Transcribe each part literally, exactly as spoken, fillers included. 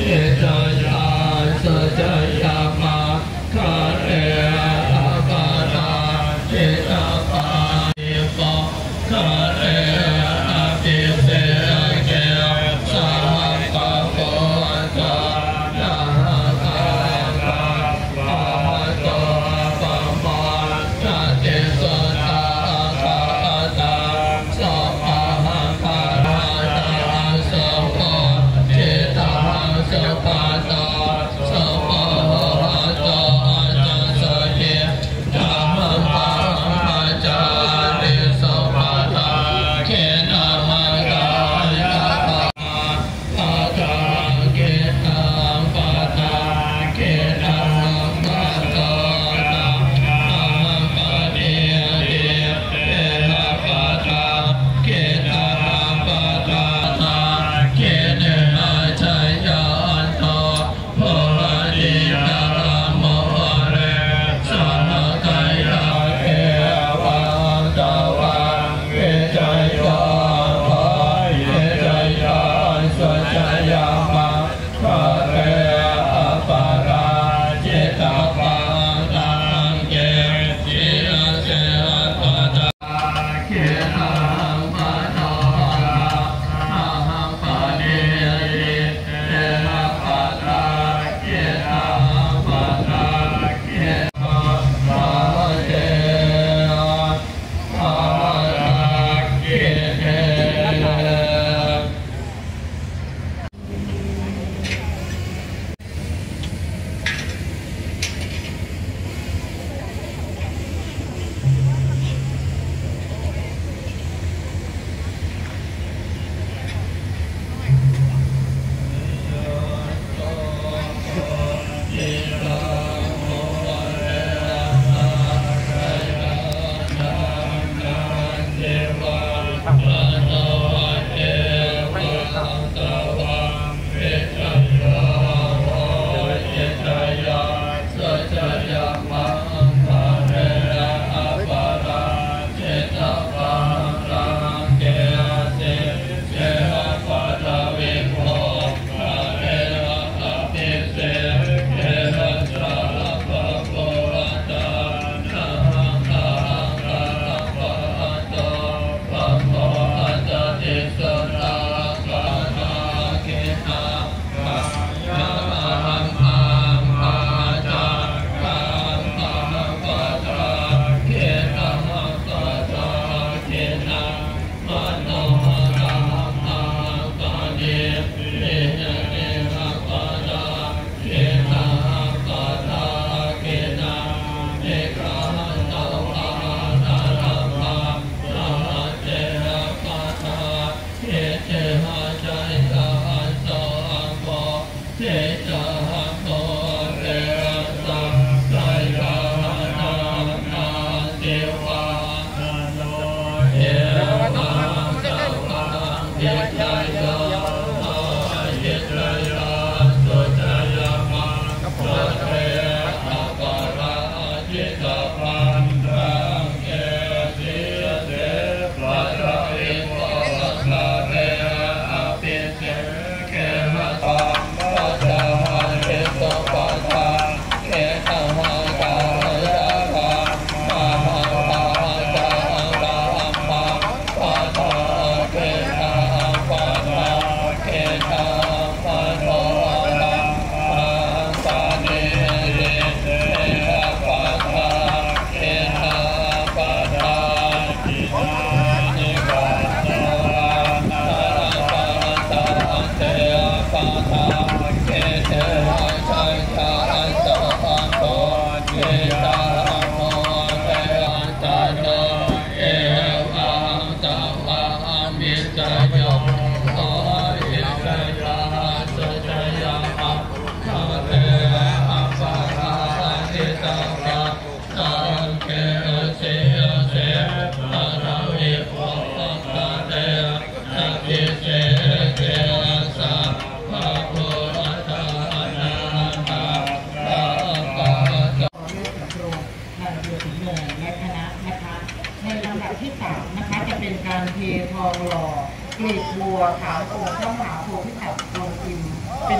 เ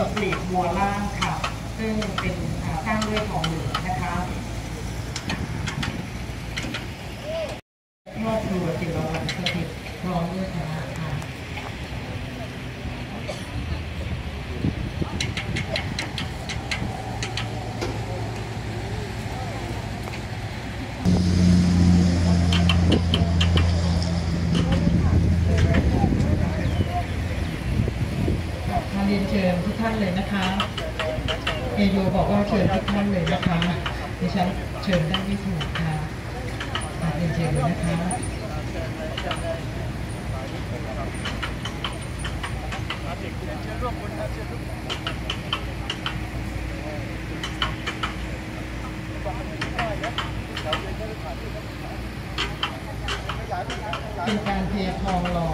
กลีบบัวล่างค่ะซึ่งเป็นสร้างด้วยทองเหลืองนะคะครอบครัวจิรวรรณสถิตพร้อมด้วยคณะค่ะเรียนเชิญทุกท่านเลยนะคะเอโยบอกว่าเชิญทุกท่านเลยนะคะดิฉันเชิญได้ไม่ถูกค่ะเรียนเชิญเลยนะคะเป็นการเททองหล่อ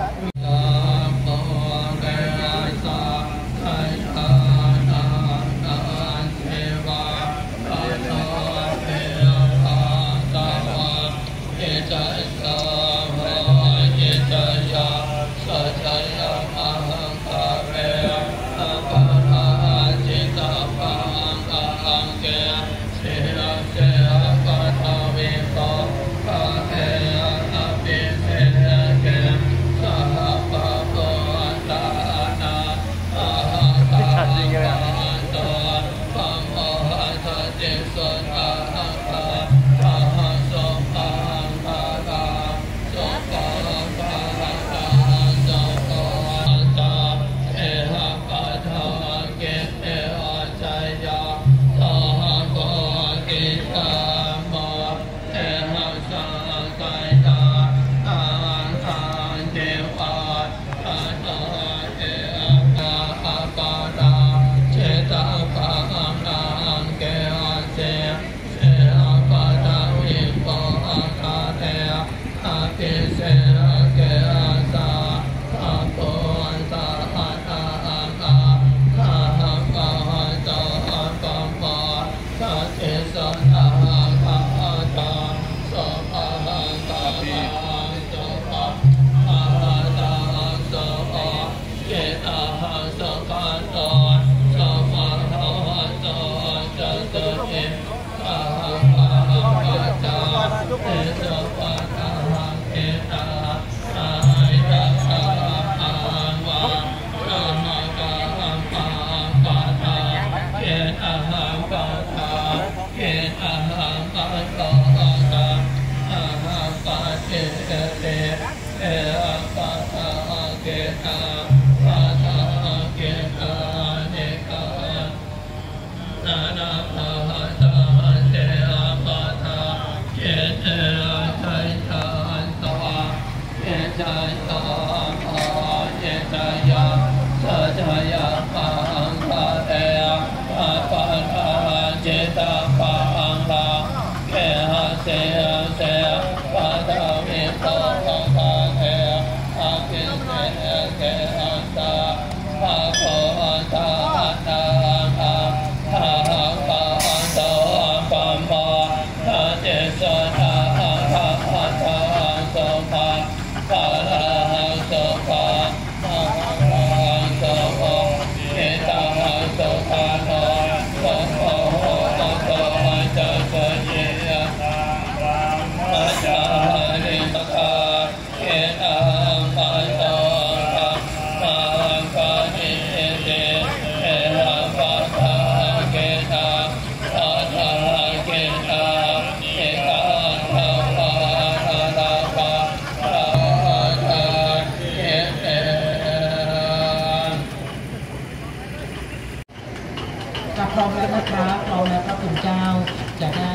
พร้อมแล้วนะครับพร้อมแล้วพระคุณเจ้าจะได้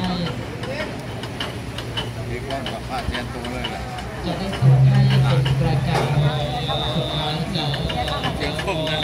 เรียกว่าสัมภาษณ์แทนตัวเลยแหละจะได้ส่งให้เป็นรายการสุดท้ายจากเสียงคงนะ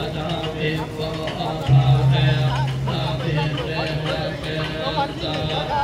Thank you.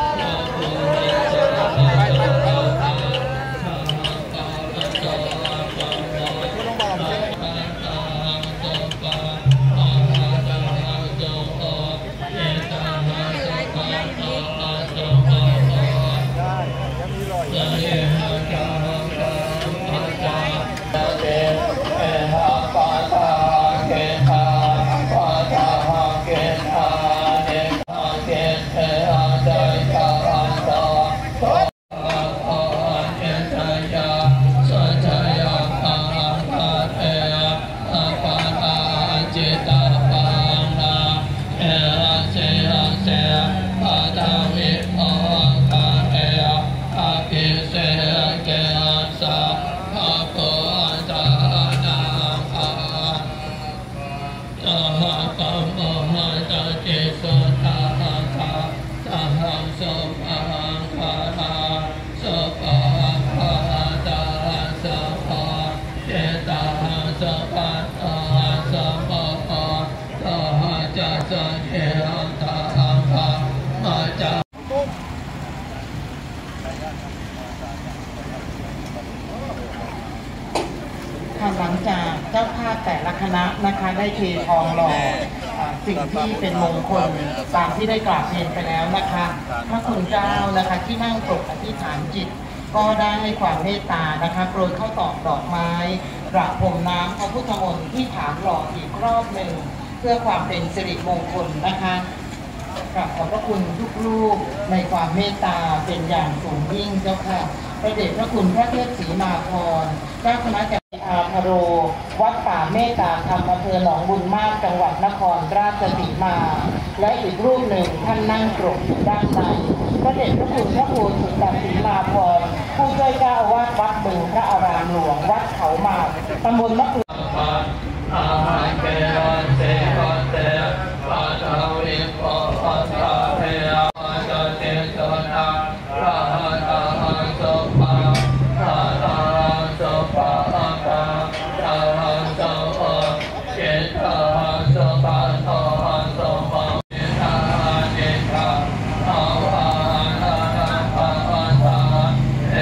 จากเจ้าภาพแต่ละคณะนะคะได้เททองหล่อสิ่งที่เป็นมงคลตามที่ได้กราบเรียนไปแล้วนะคะพระคุณเจ้านะคะที่นั่งปรกอธิษฐานจิตก็ได้ให้ความเมตตานะคะโปรยข้าวตอกดอกไม้ประพรมน้ำพระพุทธมนต์ที่ฐานหล่ออีกรอบหนึ่งเพื่อความเป็นสิริมงคลนะคะกราบขอบพระคุณทุกรูปในความเมตตาเป็นอย่างสูงยิ่งเจ้าค่ะพระเดชพระคุณพระเทพศรีมาภรณ์เจ้าคณะจักรอาภโรวัดป่าเมตตาธรรมอำเภอหนองบุญมากจังหวัดนครราชสีมาและอีกรูปหนึ่งท่านนั่งกรกอยู่ด้านในพระเดชพระคุณพระครูสุตศรีมาภรณ์ผู้ช่วยเจ้าอาวาสวัดบึงพระอารามหลวงวัดเขาหมากตำบลมะเขืออาเกวันเสวันเตปัตตาวิปปัสสะเทอาจเจตนาราตาสุปะราตาสุปะอาตาราสุปะเจตาสุปะโตสุปะเจตาเจตาอาวานาปะอัตตาเอ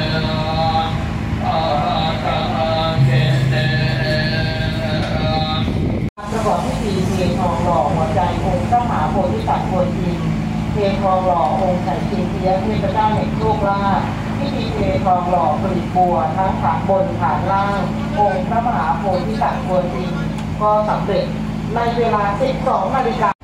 อาตาเกเตประกอบพิธีเททองหล่อหัวใจองค์พระมหาโพธิสัตว์โพธิอินทร์เททองหล่อองค์ไฉสิงเทียเทพเจ้าแห่งโชคลาภพิธีเททองหล่อกลีบบัวทั้งฐานบนฐานล่างองค์พระมหาโพธิสัตว์โพธิอินทร์ก็สำเร็จในเวลา สิบสองนาฬิกา